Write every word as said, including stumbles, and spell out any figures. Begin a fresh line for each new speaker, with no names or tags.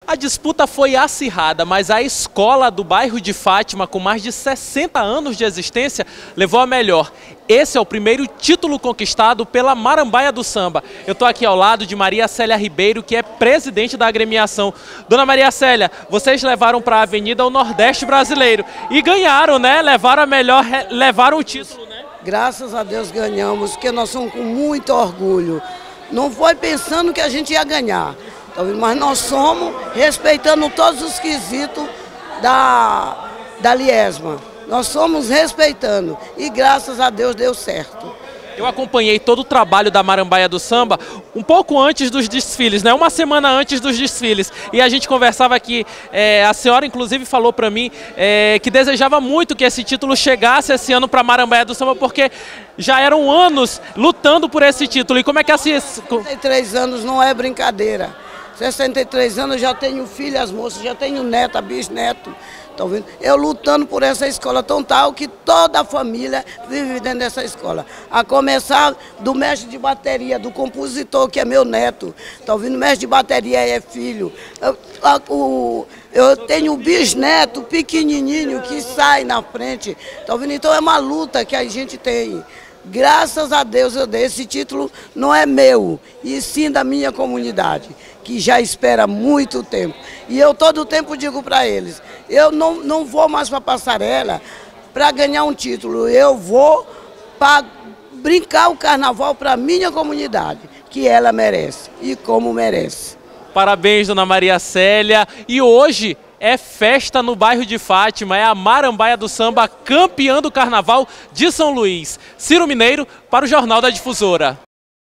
A disputa foi acirrada, mas a escola do bairro de Fátima, com mais de sessenta anos de existência, levou a melhor. Esse é o primeiro título conquistado pela Marambaia do Samba. Eu estou aqui ao lado de Maria Célia Ribeiro, que é presidente da agremiação. Dona Maria Célia, vocês levaram para a Avenida o Nordeste Brasileiro e ganharam, né? Levaram a melhor, levaram o título, né?
Graças a Deus ganhamos, porque nós somos com muito orgulho. Não foi pensando que a gente ia ganhar. Mas nós somos respeitando todos os quesitos da, da Liesma. Nós somos respeitando e graças a Deus deu certo.
Eu acompanhei todo o trabalho da Marambaia do Samba um pouco antes dos desfiles, né? Uma semana antes dos desfiles. E a gente conversava aqui, é, a senhora inclusive falou para mim é, que desejava muito que esse título chegasse esse ano para a Marambaia do Samba, porque já eram anos lutando por esse título. E como é que assim...
sessenta e três anos não é brincadeira. sessenta e três anos, eu já tenho filho, as moças, já tenho neta, bisneto. Estão vendo? Eu lutando por essa escola tão tal que toda a família vive dentro dessa escola. A começar do mestre de bateria, do compositor, que é meu neto. Estão vendo? O mestre de bateria é filho. Eu, a, o, eu tenho um bisneto pequenininho que sai na frente. Estão vendo? Então é uma luta que a gente tem. Graças a Deus eu dei. Esse título não é meu, e sim da minha comunidade, que já espera muito tempo. E eu todo o tempo digo para eles, eu não, não vou mais para a passarela para ganhar um título, eu vou para brincar o carnaval para a minha comunidade, que ela merece, e como merece.
Parabéns, Dona Maria Célia. E hoje é festa no bairro de Fátima, é a Marambaia do Samba campeã do Carnaval de São Luís. Ciro Mineiro para o Jornal da Difusora.